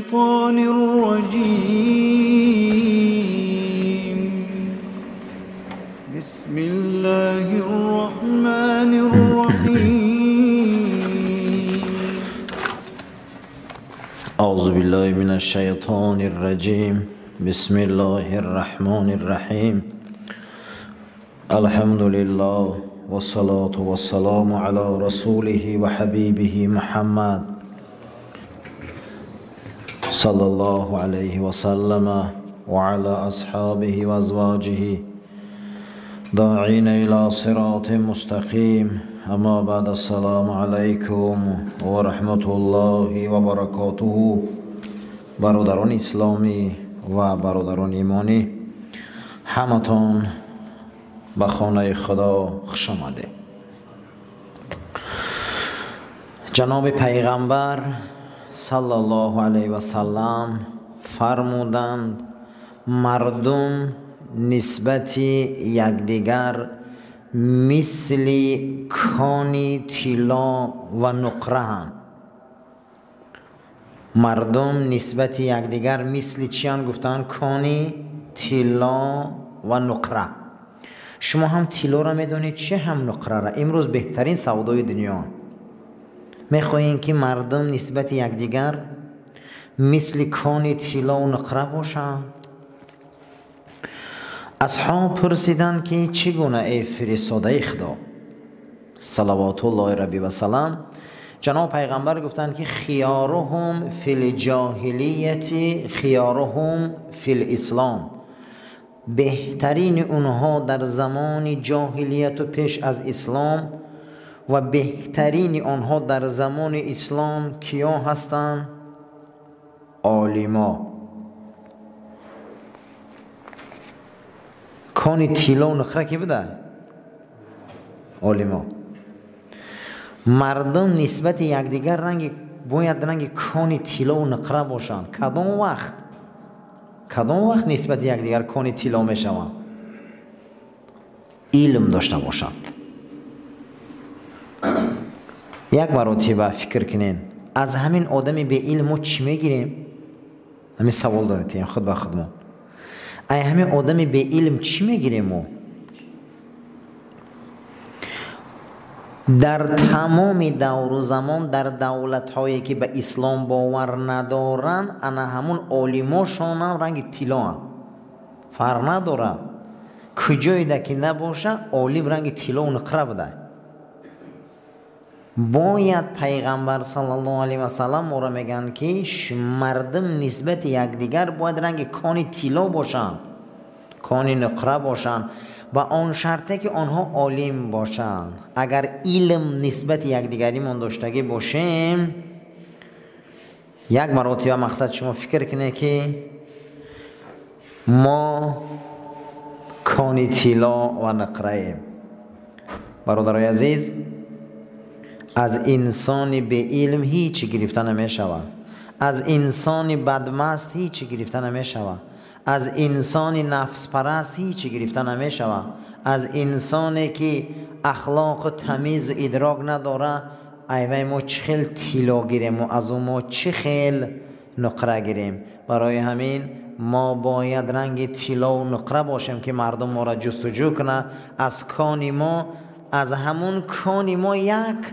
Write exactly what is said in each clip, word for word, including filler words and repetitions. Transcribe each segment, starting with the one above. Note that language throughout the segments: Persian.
الشيطان الرجيم. بسم الله الرحمن الرحيم. أعوذ بالله من الشيطان الرجيم. بسم الله الرحمن الرحيم. الحمد لله والصلاة والسلام على رسوله وحبيبه محمد صلى الله عليه وسلم وعلى أصحابه وأزواجه داعين إلى صراط مستقيم. اما بعد، السلام علیکم و رحمت الله و برکاته. برادران اسلامی و برادران ایمانی، همتون به خانه خدا خوش آمده. جناب پیغمبر صلی الله علیه و سلم فرمودند مردم نسبت یکدیگر مثل کانی طلا و نقره هم. مردم نسبت یکدیگر مثل چیان؟ گفتن کانی طلا و نقره. شما هم طلا را میدونید، چه هم نقره را. امروز بهترین سودای دنیا. میخواهیم که مردم نسبت یکدیگر مثل کانی طلا و نقره باشند. اصحاب پرسیدن که چگونه ای فرستاده خدا صلوات الله ربی و سلام؟ جناب پیغمبر گفتند که خیارهم فی الجاهلیت خیارهم فی الاسلام. بهترین اونها در زمان جاهلیت و پیش از اسلام و بهترین آنها در زمان اسلام کیا هستند؟ عالما. کانی طلا و نقره کی بوده؟ عالما. مردم نسبت یکدیگر رنگ باید رنگ کانی طلا و نقره باشند. کدام وقت کدام وقت نسبت یکدیگر کانی طلا میشوند؟ علم داشته باشند. یک مرتبه فکر کنین، از همین آدمی به علم ما چی میگیریم؟ همین سوال دارید خود به خودمون. ای همین آدمی به علم چی میگیریم ما؟ در تمام دور و زمان در دولت هایی که به اسلام باور ندارن، انا همون عالماشون هم رنگ طلا هم. فرق نداره کجایی ده که نباشه، عالم رنگ طلا و نقره بده. باید پیغمبر صلی الله علیه و سلم ما را میگن که مردم نسبت یکدیگر باید رنگ کانی طلا باشن، کانی نقره باشن، و آن شرطه که آنها عالم باشن. اگر علم نسبت یکدیگری من داشتگی باشیم، یک مرتبه مقصد شما فکر کنه که ما کانی طلا و نقره ایم. برادرای عزیز، از انسان به علم هیچی گرفته نمی شود. از انسان بدمست هیچی گرفته نمی شود. از انسان نفس پرست هیچی گرفته نمی شود. از انسانی که اخلاق و تمیز ادراک نداره، ایوه ما چه خیل طلا گیریم و از ما چه خیل نقره گیریم. برای همین ما باید رنگ طلا و نقره باشیم که مردم ما را جستجو کنه. از کانی ما، از همون کانی ما یک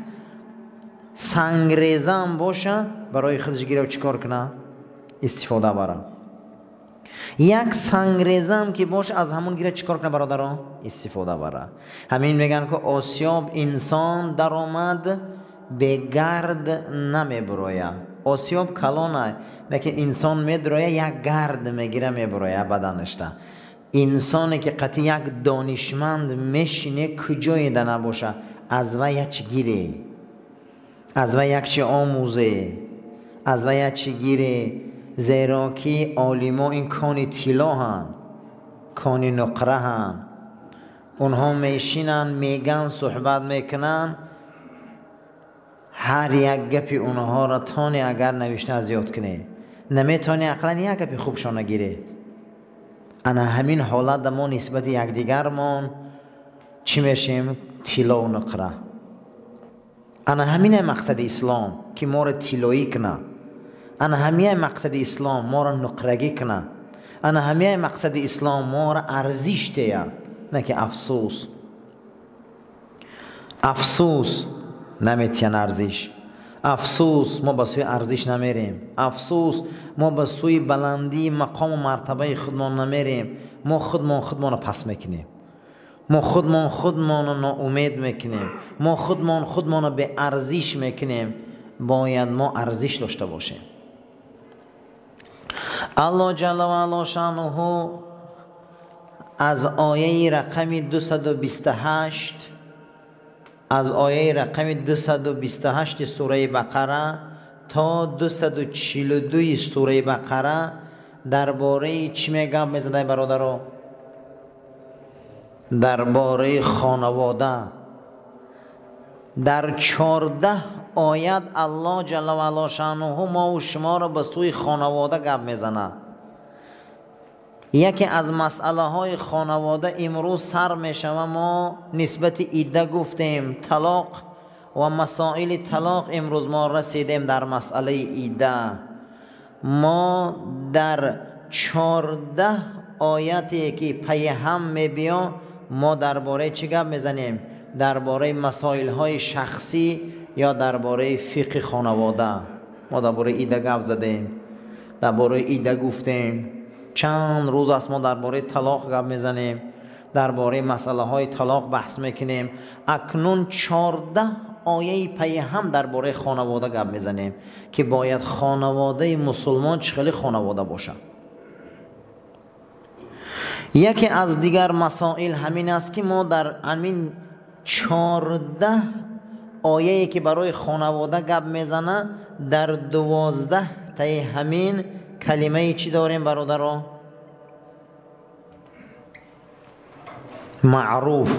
سنگریزه هم باشه، برای خودش گیره و چیکار کنه؟ استفاده بره. یک سنگریزه هم که باشه، از همون گیره چیکار کنه برادران؟ استفاده بره. همین میگن که آسیاب انسان در آمد به گرد نمی برویه. آسیاب کلانه، لیکن انسان می درویه یک گرد میگیره میبرویه بدنشته. انسانی که قطعی یک دانشمند میشینه کجایی ده نباشه، از و یک گیره، از و یک چی آموزه، از و یک چی گیره. زیرا که عالما این کانی طلا هن، کانی نقره هن. اونها میشینن میگن صحبت میکنن، هر یک گپی اونها را تانی اگر نوشته از یاد کنه، نمیتونی اقلا یک گپی خوبشان نگیره. انا همین حالت ما نسبت یکدیگرمان چی میشیم؟ طلا و نقره. انا همین مقصد اسلام که ما را طلایی کنه. انا همیه مقصد اسلام ما را نقرگی کنه، انا همیه مقصد اسلام ما را ارزش تیه، نه که افسوس. افسوس نمیتین ارزش، افسوس ما به سوی ارزش نمیریم، افسوس ما به سوی بلندی مقام و مرتبه خودمان نمیریم، ما خودمان خودمان پس میکنیم، ما خودمان خودمان ناامید میکنیم، ما خودمان خودمان به ارزش میکنیم. باید ما ارزش داشته باشیم. الله جل و علا شانه از آیه رقم دویست و بیست و هشت از آیه رقم دویست و بیست و هشت سوره بقره تا دویست و چهل و دو سوره بقره درباره چی میگه میزده برادرو؟ درباره خانواده. در چهارده آیت الله جل و علا شانه ما و شما را به سوی خانواده گپ میزنه. یکی از مسئله های خانواده امروز سر میشوه. ما نسبت عده گفتیم، طلاق و مسائل طلاق امروز ما رسیدیم در مسئله عده. ما در چهارده آیتی که پی هم میبیا ما درباره چی گپ میزنیم؟ درباره مسائل های شخصی یا درباره فقه خانواده. ما درباره عده گپ زدیم، درباره عده گفتیم. چند روز است ما درباره طلاق گپ میزنیم، درباره مسئله های طلاق بحث میکنیم. اکنون چهارده آیه پی هم درباره خانواده گپ میزنیم که باید خانواده مسلمان چخیلی خانواده باشه. یکی از دیگر مسائل همین است که ما در همین چهارده آیه که برای خانواده گپ میزنه در دوازده تای همین کلمه چی داریم برادران؟ معروف.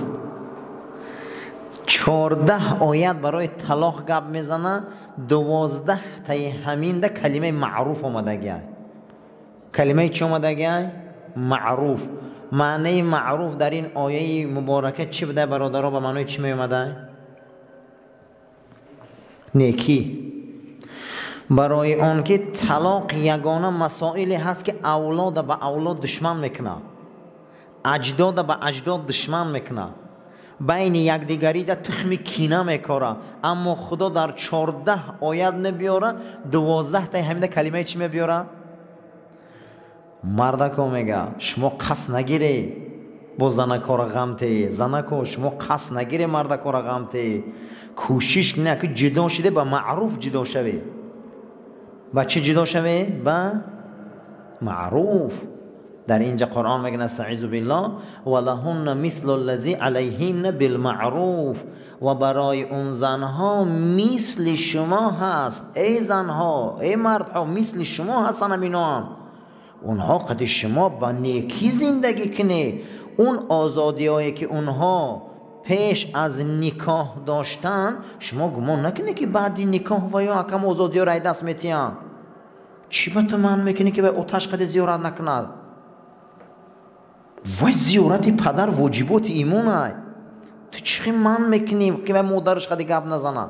چهارده آیت برای طلاق گپ میزنه، دوازده تای همین ده کلمه معروف آمده گه. کلمه چی آمده گه؟ معروف. معنی معروف در این آیه مبارکه چی بوده برادران؟ به معنی چی می اومده؟ نیکی. برای آن که طلاق یگانه مسائلی هست که اولاد به اولاد دشمن میکنه، اجداد به اجداد دشمن میکنه، بین یکدیگری ده تخم کینه میکاره. اما خدا در چهارده آیت نبیاره، دوازده تا همین کلمه چی میبیاره؟ مردکو میگه شما قصد نگیری با زنکو را غمتی، زنکو شما قصد نگیری مردکو را غمتی، کوشش نه که جدا شده به معروف جدا شوی. با چه جدا شوی؟ با معروف. در اینجا قرآن میگه استعیذ بالله ولهن مثل الذی علیهن بالمعروف، و برای اون زنها مثل شما هست. ای زنها ای مردها مثل شما هستن همینا، اونها قد شما با نیکی زندگی کنه. اون آزادی هایی که اونها پیش از نکاح داشتن شما گمان نکنه که بعد نکاح و یا کم آزادی ها رای دست میتین. چی به تو من میکنی که به اوتش قد زیارت نکند؟ وای زیارت پدر واجبات ایمونه. تو چی من میکنی که به مادرش قد گپ نزنه؟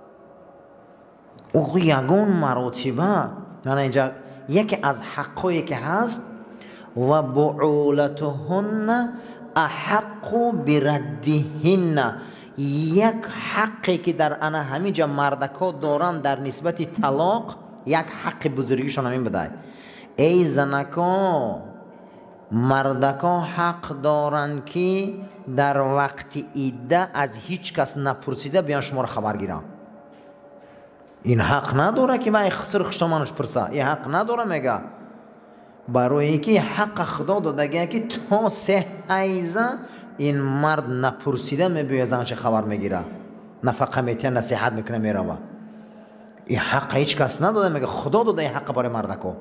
او یگان مراتبه. یعنی اینجا یکی از حقایی که هست و بعولتهن احق بردهن، یک حقی که در انا همینجا مردکا دارن در نسبت طلاق، یک حق بزرگیشون همین بده. ای زنکا مردکا حق دارن که در وقت عده از هیچ کس نپرسیده بیان شما رو خبر گیرن. این حق نداره که من خسر خشتمانش پرسه، این حق نداره. میگه برای اینکه حق خدا داده که تا سه حیزه این مرد نپرسیده میبوید زنش خبر میگیره، نفقه میتین، نصیحت میکنه میره. این حق هیچ کس نداده، میگه خدا داده این حق برای مردکو.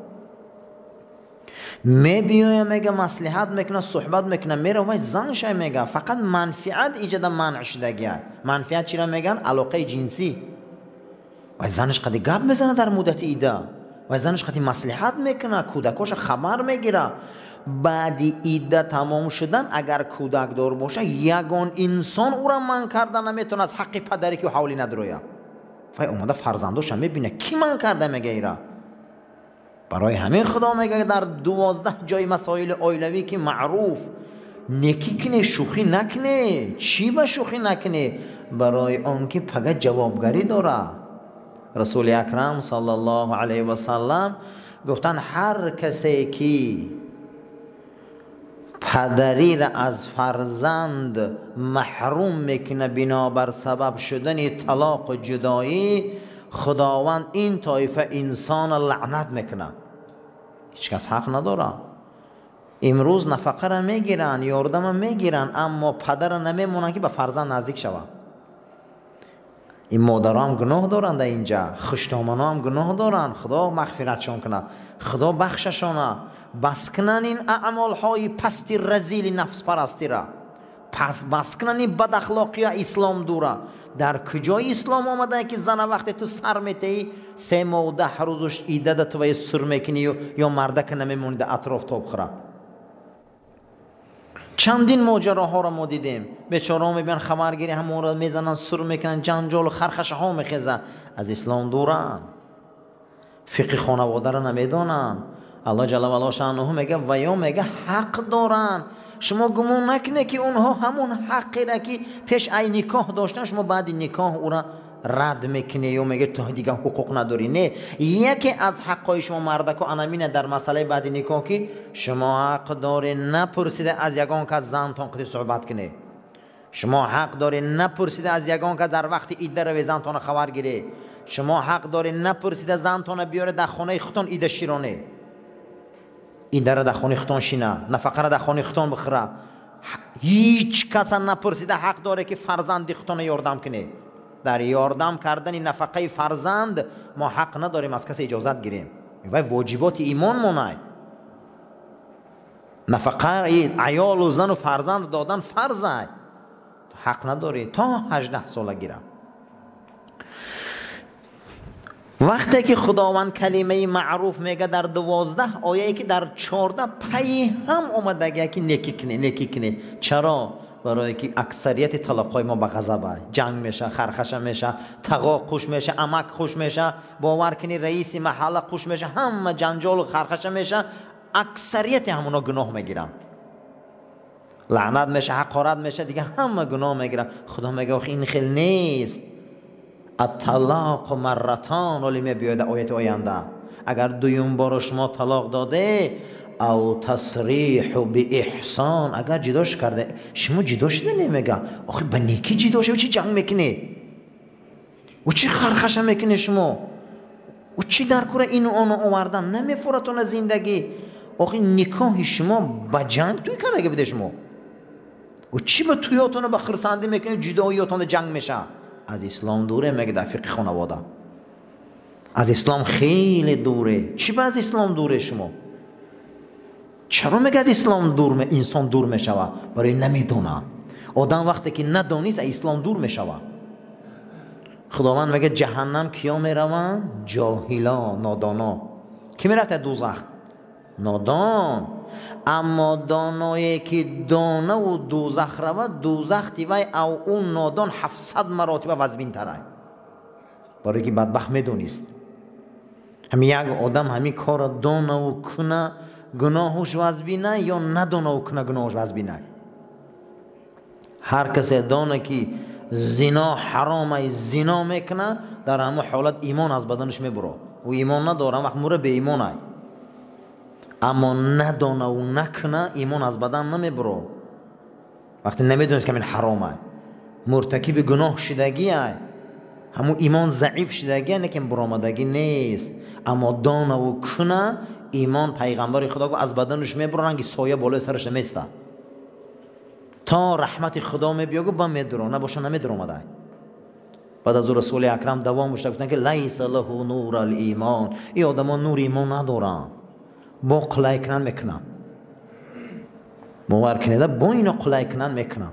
میبیوید میگه مصلحت میکنه، صحبت میکنه میره و زنش میگه فقط منفعت ایجاد منع شدگی. منفعت چی را میگن؟ علاقه جنسی. و زنش قدی گپ میزنه در مدت ایده، و زنش قدی مصلحت میکنه، کودکاش خبر میگیره. بعد ایده تمام شدن اگر کودک دار باشه یگان انسان او را من کرده نمیتونه از حق پدری که حولی نداره. فای اومده فرزنداش هم میبینه کی من کرده میگه ایره. برای همین خدا میگه در دوازده جای مسائل اولوی که معروف نیکی کنه، شوخی نکنه. چی به شوخی نکنه؟ برای آن که فقط جوابگری داره. رسول اکرم صلی الله علیه و سلم گفتن هر کسی که پدری را از فرزند محروم میکنه بنابر سبب شدن طلاق و جدایی، خداوند این طایفه انسان لعنت میکنه. هیچ کس حق نداره. امروز نفقه را میگیرن، یاردم را میگیرن، اما پدر را نمیمونن که به فرزند نزدیک شود. این مادرها هم گناه دارن در اینجا، خشتامانا هم گناه دارن. خدا مغفرتشون کنه، خدا بخششونه. بس کنن این اعمال های پستی رزیل نفس پرستی را، پس بس کنن این بد اخلاقی اسلام دوره. در کجای اسلام آمده که زن وقتی تو سر میتی سه ماه و ده روزش ایده ده تو سر میکنی یا مردک نمیمونی در اطراف تو بخوره؟ چندین ماجراها را ما دیدیم. بیچاره‌ها میبینن خبرگیری همون را میزنن، سر میکنن، جنجال و خرخشه ها میخیزن. از اسلام دورن، فقه خانواده را نمیدانن. الله جل و علا شأنه میگه و یا میگه حق دارن. شما گمان نکنه که اونها همون حقی را که پیش ای نکاح داشتن شما بعد نکاح او را رد میکنه یا میگه تو دیگه حقوق نداری. نه، یکی از حقای شما مردک و انامینه در مسئله بعد نکاح که شما حق داری نپرسیده از یگان که زن تان قد صحبت کنه. شما حق داری نپرسیده از یگان که در وقت ایده رو زن تان خبر گیره. شما حق داری نپرسیده زن تان بیاره در خانه خودتان ایده شیرانه، ایده را در خانه خودتان شینه، نفقه را در خانه خودتان بخوره. هیچ کس نپرسیده حق داره که فرزند خودتان یاردم کنه. در یاردم کردن نفقه فرزند ما حق نداریم از کسی اجازت گیریم. و واجبات ایمان مونای نفقه عیال و زن و فرزند دادن فرضه، حق نداری تا هجده ساله گیرم. وقتی که خداوند کلمه معروف میگه در دوازده آیه که در چهارده پی هم اومده که نیکی کنه نیکی کنه. چرا؟ برای که اکثریت طلاقای ما به غضبه، جنگ میشه، خرخشه میشه، تقا خوش میشه، امک خوش میشه، باور کنی رئیس محله خوش میشه، همه جنجال و خرخشه میشه. اکثریت همونا گناه میگیرن، لعنت میشه، حقارت میشه، دیگه همه گناه میگیرن. خدا میگه آخه این خیلی نیست. الطلاق مرتان، ولی می بیاید آیت آینده اگر دویم بار شما طلاق داده او تصریح به احسان، اگر جداش کرده شما جدا شده نمیگه آخه به نیکی جدا شده و چی جنگ میکنه و چی خرخشه میکنه شما و چی در کره اینو آنو آوردن نمیفورتون زندگی. آخه نکاح شما با جنگ توی کرده بده شما و چی به تویاتون به خرسندی میکنه جداییاتون جنگ میشه. از اسلام دوره میگه در فقه خانواده از اسلام خیلی دوره. چی به از اسلام دوره شما؟ چرا میگه از اسلام دور می انسان دور میشوه؟ برای نمیدونه. آدم وقتی که ندانیست اسلام دور میشوه. خداوند میگه جهنم کیا میرون؟ جاهلا، نادانا. کی میرفته دوزخ؟ نادان. اما دانایی که دانه و دوزخ رود، دوزخ تیوی او اون نادان هفتصد مراتب وزبین تره، برای که بدبخت میدونیست. همین یک آدم همین کار دانه و کنه گناهش وزبینه یا ندانه و کنه گناهش وزبینه. هر کسی دانه که زنا حرامه زنا میکنه در همه حالت ایمان از بدنش میبره و ایمان نداره وقت موره به ایمانه. اما ندانه و نکنه ایمان از بدن نمیبره. وقتی نمیدونست که این حرامه مرتکب گناه شدگیه، همون ایمان ضعیف شدگیه، نکن برآمدگی نیست. اما دانه و کنه ایمان پیغمبر خدا گفت از بدنش میبرن که سایه بالای سرش نمیسته تا رحمت خدا میبیاگو با میدرونه باشه نمیدرومده. بعد از رسول اکرم دوام بشته گفتن که لیس له نور الایمان، این آدم ها نور ایمان ندارن، با قلعه کنن میکنن، باور کنیده با اینا قلعه کنن میکنن.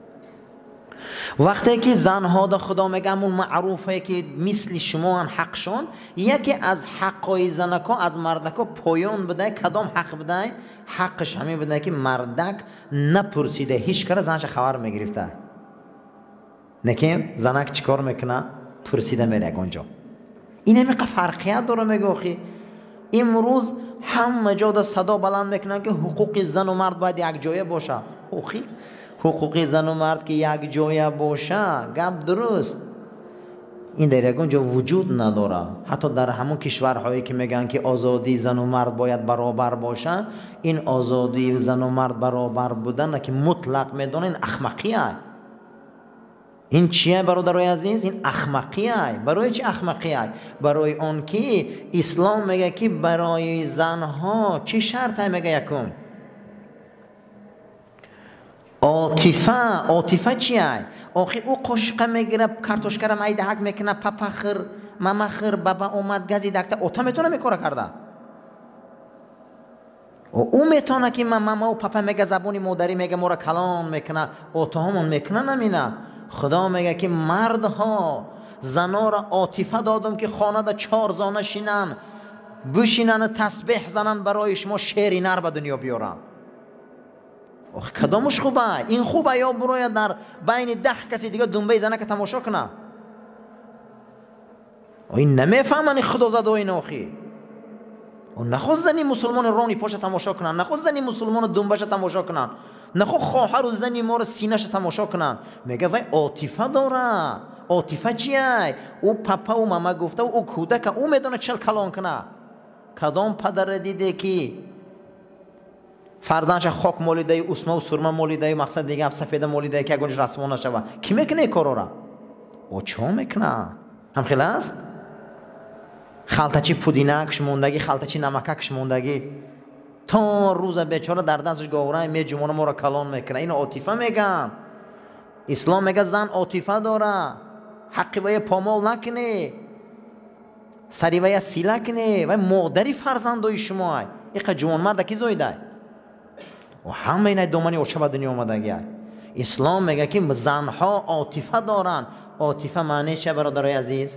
وقتی که زنها دا خدا میگم اون معروفه که مثل شما ان حقشون، یکی از حقای زنکا از مردکا پایان بده. کدام حق بده؟ حقش همین بده که مردک نپرسیده هیچ کار زنش خبر میگرفته. نکیم زنک چیکار میکنه؟ پرسیده میره اونجا. این همیقه فرقیت داره. میگه آخی امروز همه جا دا صدا بلند میکنن که حقوق زن و مرد باید یک جایه باشه. حقوقی حقوق زن و مرد که یک جایه باشه گپ درست این در یگان جا وجود نداره. حتی در همون کشورهایی که میگن که آزادی زن و مرد باید برابر باشه، این آزادی زن و مرد برابر بودن که مطلق میدونه این احمقیه. این چیه برادرای عزیز؟ این احمقیه. برای چی احمقیه؟ برای اون که اسلام میگه که برای زنها چی شرطه؟ میگه یکم عاطفه. عاطفه چیه؟ آخی او قشقه میگیره کارتوشکرم ای دهک میکنه پپخر ممخر بابا اومد گزی دکته اوتا میتونه میکاره کرده. او میتونه که ماما و پپا میگه زبونی مادری میگه مورا کلان میکنه اوتا همون میکنه نمینه. خدا میگه که مردها زنا را عاطفه دادم که خانه دا چهار زانه شینن بشینن تسبیح زنن برای شما شعری نر به دنیا بیارن. آخه کدامش خوبه؟ این خوبه یا برای در بین ده کسی دیگه دنبه زنه که تماشا کنه؟ این نمیفهمن خدا زده و این آخی. نخواست زنی مسلمان رانی پاش تماشا کنن، نخواست زنی مسلمان دنبش تماشا کنن، نخواست خواهر و زنی ما رو سینه‌ش تماشا کنن. میگه وای عاطفه داره. عاطفه چیه؟ او پپا و ماما گفته و او کودک او میدونه چل کلان کنه. کدام پدر دیده که فرزندش خاک مولیده اسمه و سرمه مولیده مقصد دیگه هم سفید مولیده که اگرش رسمانه شوه کی میکنه کارو را؟ او چه میکنه؟ هم خیلی است؟ خلطچی پودینکش موندگی، خلطچی نمککش موندگی تا روز بیچاره در دستش گاورای می جمعونه ما را کلان میکنه. این عاطفه میگن. اسلام میگه زن عاطفه داره. حقی وی پامال نکنه، سری وی سیله کنه و مادری فرزندای شما. این جوان مرد کی زایده و همه این دومانی اوچه به دنیا آمده گه. اسلام میگه که زنها عاطفه دارن. عاطفه معنی چه برادرای عزیز؟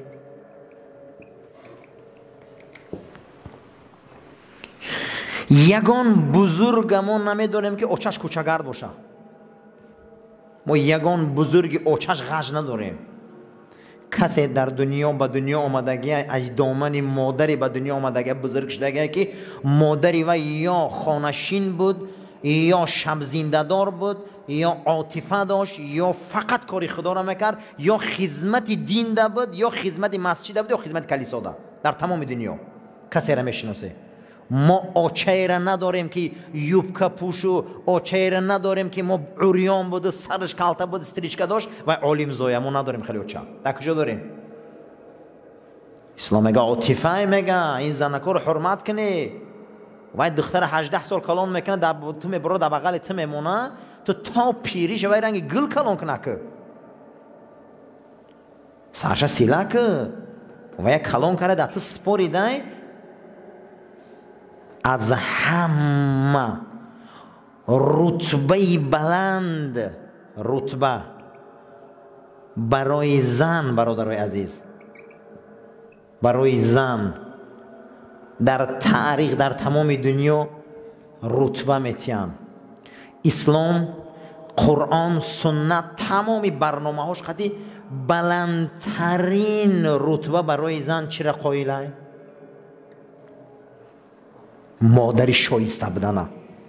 یگان بزرگمون نمیدونیم که اوچش کوچگرد باشه. ما یگان بزرگی اوچش غش نداریم. کسی در دنیا به دنیا آمدگی از دامن مادری به دنیا آمدگی بزرگ شدگی که مادری و یا خانشین بود یا شب زنده دار بود یا عاطفه داشت یا فقط کاری خدا را میکرد یا خدمت دین ده بود یا خدمت مسجد بود یا خدمت کلیسا ده. در تمام دنیا کسی را میشناسه. ما آچه را نداریم که یوبکا پوشو، آچه را نداریم که ما عریان بود سرش کلته بود استریچکا داشت و عالم زویا. ما نداریم خیلی آچه. در کجا داریم؟ اسلام میگه عاطفه میگه این زنکا رو حرمت کنی. و دختر هجده سال کلان میکنه تو میبره در بغل تو میمونه تو تا پیری شوی رنگ گل کلان کنه که سرش سیله که و یک کلان کرده در تو سپوری دای. از همه رتبه بلند رتبه برای زن برادرای عزیز، برای زن در تاریخ در تمام دنیا رتبه میتین. اسلام، قرآن، سنت تمامی برنامه هاش خطی بلندترین رتبه برای زن چرا قائله؟ مادری شایسته بودنه.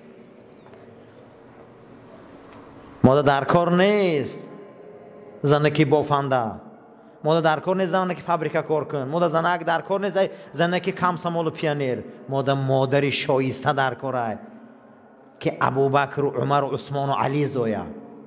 مادر در کار نیست زنکی بافنده، مادر در کار نیست زنکی فابریکا کار کن، مادر زنک در کار نیست زنکی کم سمال و پیانیر. مادر مادری شایسته در کاره که ابوبکر و عمر و عثمان و علی زویا،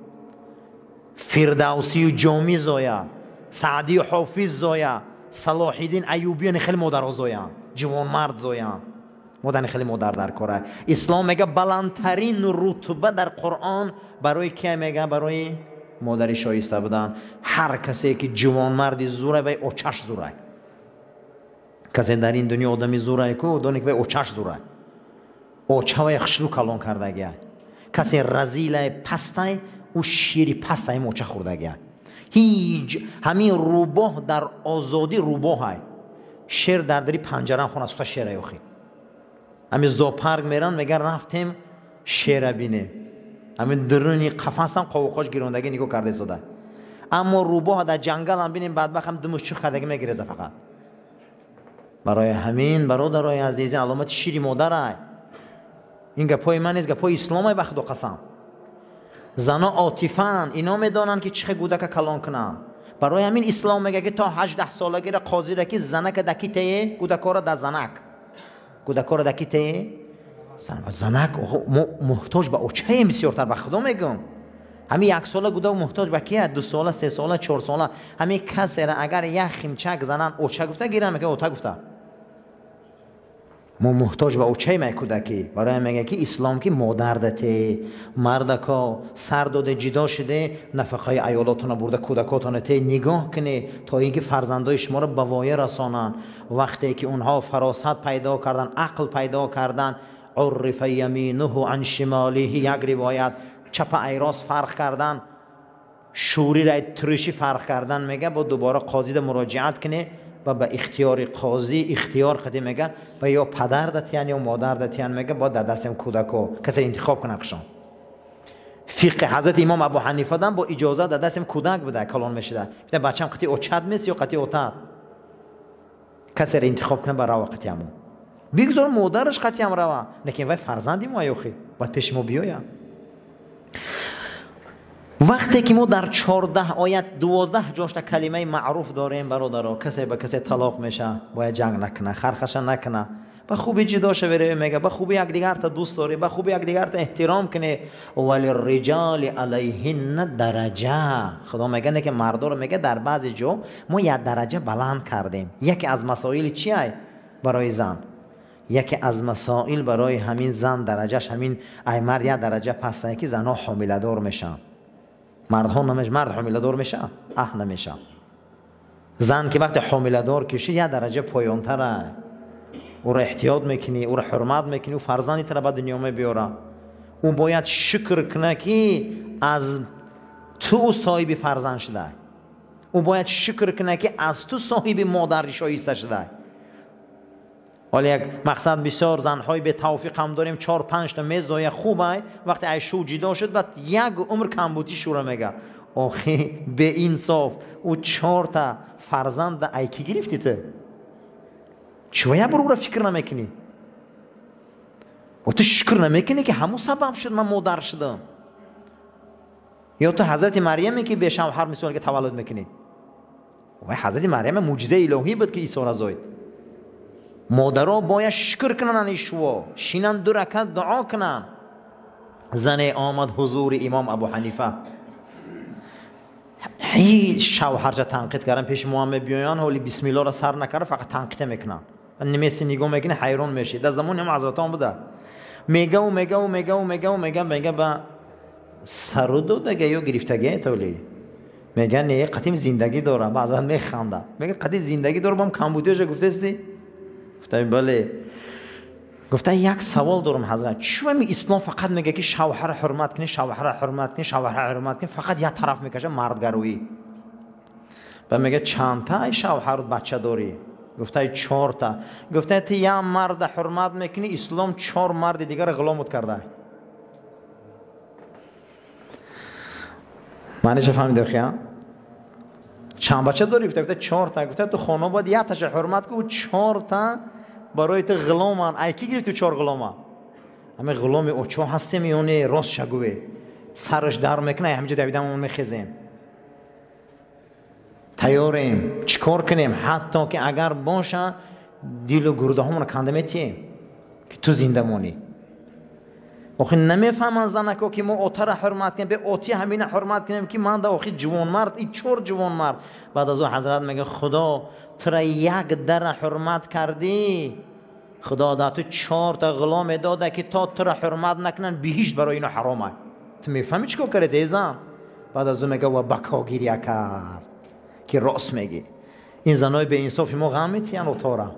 فردوسی و جامی زویا، سعدی و حافظ زویا، صلاح الدین ایوبی خیلی مادر زویا، جوان مرد زویا. مادر خیلی مادر در کاره. اسلام میگه بلندترین رتبه در قرآن برای کی میگه؟ برای مادری شایسته بودن. هر کسی که جوان مردی زوره و اوچش زوره. کسی در این دنیا آدمی زوره کو دونه که اوچش زوره. اوچه و خشلو کلان کرده گه. کسی رزیل پسته او شیری پسته هم اوچه خورده گه. هیچ همین روباه در آزادی روباه های. شیر در دری پنجره خونه است تا شیر ایوخی. همین زوپارک میرن میگن رفتیم شیر بینه. همین درونی قفس هم قوقاش گیروندگی نگاه کرده ساده. اما روباه در جنگل هم بینیم بعد وقت هم دمش چو خردگی میگیره فقط. برای همین برادرای عزیز علامت شیری مادر این گپای من نیست، گپای اسلام به خدا قسم. زنا عاطفن، اینا میدانن که چه کودک کلان کنن. برای همین اسلام میگه که تا هجده سالگی را قاضی را که زنک دکیته کودکا را در زنک کودکا را دکیته زنک محتاج به اوچه بسیارتر به خدا میگم. همین یک ساله کودک محتاج به کیه؟ دو ساله، سه ساله، چهار ساله. همین کسی را اگر یک خیمچک زنن اوچه گفته گیرم میگه اوچه گفته ما محتاج به اوچه می کودکی. برای میگه که اسلام که مادر دته مرد که سر داده جدا شده نفقه ایالاتون برده کودکاتون ته نگاه کنه تا اینکه فرزندای شما رو به وایه رسانن. وقتی که اونها فراست پیدا کردن، عقل پیدا کردن، عرف یمینه عن شماله، یک روایت چپ ایراس فرق کردن، شوری را ترشی فرق کردن، میگه با دوباره قاضی ده مراجعت کنه و به اختیار قاضی اختیار خدی میگه و یا پدر دتیان یا مادر دتیان میگه با در دستم کودکو کسی انتخاب کنه قشان. فقه حضرت امام ابو حنیفه دم با اجازه در دستم کودک بده کلان میشه. میگه بچه‌م قطعی اوچد میس یا قطعی اوتاد کسی را انتخاب کنه برای وقتی همون بگذار مادرش قطعی هم روا لیکن وای فرزندی ما یوخی باید پیش ما بیاید. وقتی که ما در چهارده آیت دوازده جاش کلمه معروف داریم برادرها، کسی به کسی طلاق میشه باید جنگ نکنه، خرخش نکنه، به خوبی جدا شه بره، میگه به خوبی یک دیگر تا دوست داره، به خوبی یک دیگر تا احترام کنه. ولی الرجال علیهن درجه، خدا میگه نه که مردا رو میگه در بعضی جا ما یک درجه بلند کردیم. یکی از مسائل چیه برای زن؟ یکی از مسائل برای همین زن درجهش همین ای مرد یک درجه پسته که زنها حامله دار میشن. مرد ها نمیشه، مرد حامله دار میشه اه نمیشه. زن که وقتی حامله دار کشه یه درجه پایان تره، او را احتیاط میکنی، او را حرمت میکنی، او فرزندی تر به دنیا میبیاره. او باید شکر کنه که از تو صاحب فرزند شده، او باید شکر کنه که از تو صاحب مادر شایسته شده. ولی یک مقصد بسیار زنهای به توفیق هم داریم، چهار پنج تا میز داره خوبه، وقتی ایشو جدا شد بعد یک عمر کمبودی شروع میگه آخه به انصاف او چهار تا فرزند ایکی گرفتی ته چویا برو را فکر نمیکنی و تو شکر نمیکنی که همون سبب شد من مادر شدم. یا تو حضرت مریم که به شوهر مثال که تولد میکنی و حضرت مریم معجزه الهی بود که عیسی را زاید. مادرها باید شکر کنن ایشوا، شینن دو رکعت دعا کنن. زن آمد حضور امام ابو حنیفه، هیچ شوهر جا تنقید کردن پیش محمد بیایان ولی بسم الله را سر نکرده فقط تنقید میکنن. نمیسی نگاه میکنه حیران میشی. در زمان هم حضرتان بوده میگه و میگه و میگه و میگه و میگه میگه با سرودو دگه یا گرفتگی تولی میگه نه قدیم زندگی داره. بعضا میخنده میگه قدیم زندگی داره با هم کمبودیش گفته استی؟ گفتم بله. گفتم یک سوال دارم حضرت، چرا می اسلام فقط میگه که شوهر حرمت کنی، شوهر حرمت کنی، شوهر حرمت کنی، فقط یک طرف میکشه مردگرویی. و میگه چند تا شوهر بچه داری؟ گفته چهار تا. گفته تی یک مرد حرمت میکنی، اسلام چهار مرد دیگر غلامت کرده. معنیش فهمیدی خیام؟ چند بچه داری؟ گفته چهار تا. گفته تو خانه باید یک تاش حرمت کنی و چهار تا برای تو غلامن. ای کی گرفت تو چهار غلامه؟ همه غلام اوچو هستیم میونه راست شگوه سرش در میکنه همینجا دویدم اون میخیزیم. تیاریم چیکار کنیم؟ حتی که اگر باشه دیل و گرده همون کنده میتیم که تو زنده مونی. آخه نمیفهمن زنکا که ما اوتر حرمت کنیم، به اوتی همین حرمت کنیم که من دا آخه جوان مرد این چور جوان مرد. بعد از اون حضرت میگه خدا ترا یک در حرمت کردی، خدا دا تو چهار تا غلام داده که تا ترا حرمت نکنن بهشت برای اینو حرامه. تو میفهمی چیکار کردی ایزم؟ بعد از اون میگه و بکا گریه کرد که راست میگی. این زنای به انصافی ما غم میتین اوتارا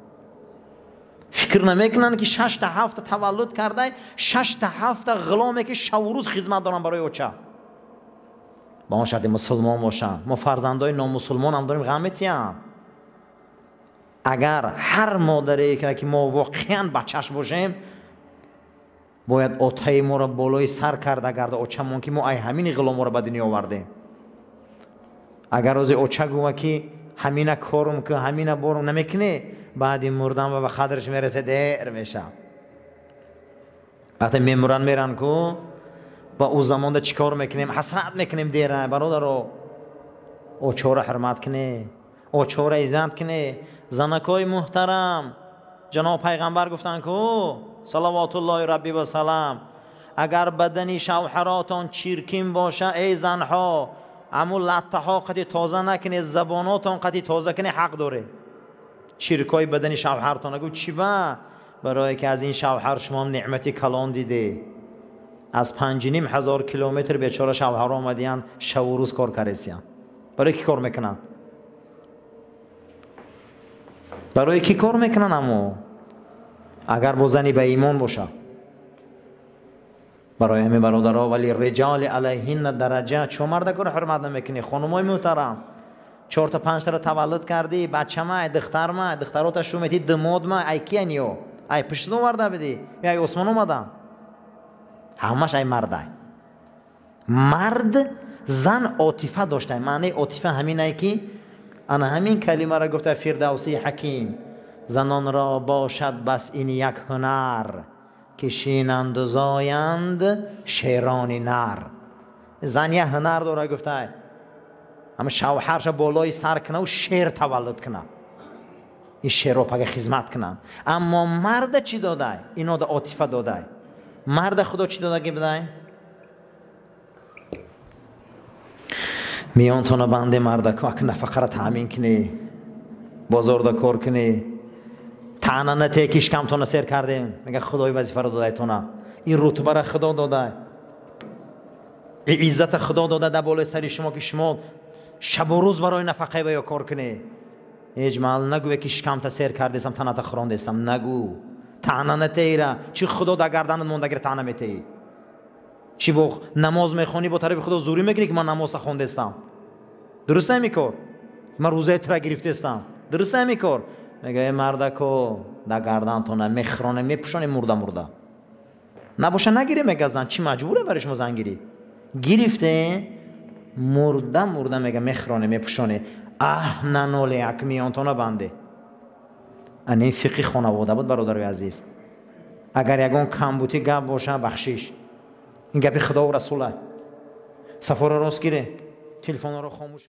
فکر نمیکنن که شش تا هفت تولد کرده، شش تا هفت غلامی که شب و روز خدمت دارن برای اوچه. با ما شاید مسلمان باشن، ما فرزندای نامسلمان هم داریم غم میتین. اگر هر مادری که ما واقعا بچهش باشیم باید اوتای ما را بالای سر کرده گرده اوچمون که ما ای همین غلام را به دنیا آوردیم. اگر روز اوچه گوه که همین کارم که همین بارم نمیکنه بعدی مردن و به قدرش میرسه دیر میشه. وقتی میمرن میرن کو با او زمان ده چیکار میکنیم؟ حسرت میکنیم دیره برادرو. او چوره حرمت کنه، او چوره عزت کنه. زنکای محترم جناب پیغمبر گفتن کو صلوات الله ربی و سلام اگر بدنی شوهراتان چیرکین باشه ای زنها امو لطه ها قطی تازه نکنه، زباناتان قطی تازه کنه، حق داره. چیرکای بدنی شوهرتان گو چی با؟ برای که از این شوهر شما نعمتی کلان دیده. از پنج نیم هزار کیلومتر بیچاره شوهر آمدیان شب و روز کار کردن. برای کی کار میکنن؟ برای کی کار میکنن؟ اما اگر با زنی به ایمان باشه برای همه برادرها. ولی رجال علیهن درجه. چون مرد کار حرمت نمیکنی؟ خانمای محترم چهار تا پنج تا تولد کردی، بچه ما دختر ما دخترات شومیتی دماد ما ای کی نیو ای پشت دو مرده بدی یا ای عثمان اومدن همش ای مرده. مرد زن عاطفه داشته. معنی عاطفه همینه که انا همین کلمه را گفته فردوسی حکیم زنان را باشد بس این یک هنر که شینند و زایند شیرانی نر. زن یه هنر داره گفته اما شوهرش بالای سر کنه و شیر تولد کنه، این شیر رو پاک خدمت کنن. اما مرد چی داده؟ اینا دا عاطفه داده. مرد خدا چی داده که بده؟ میان تو بنده مرد که اک نفقه را تامین کنی، بازار دا کار کنی، تنها نتیکیش کم تو سیر کردیم. میگه خدای وظیفه رو داده تو نه. این رتبه را خدا داده، این عزت خدا داده در بالای سری شما که شما شب و روز برای نفقه و یا کار کنی. اجمال نگو که کم تا سیر کردیسم تنها تا خراندیستم. نگو تنها نتیره. چی خدا در گردن موندگیر تنها میتی؟ چی با نماز میخونی با طرف خدا زوری میکنی که من نماز خوندستم؟ درست نمیکار. من روزه ترا گرفتستم. درست نمیکار. میگه مردکو در گردن تو نمیخرانه میپوشانی مرده مرده نباشه نگیری. میگه زن چی مجبوره برای شما زن گیری؟ گرفته مرده مرده میگه میخرانه میپوشانی. اه ننولی یک میان تو نبنده. اینه فقه خانواده بود برادر عزیز. اگر یگان کم بودی گپ باشه بخشیش. این گپی خدا و رسوله. سفر راست گیره. تلفن رو خاموش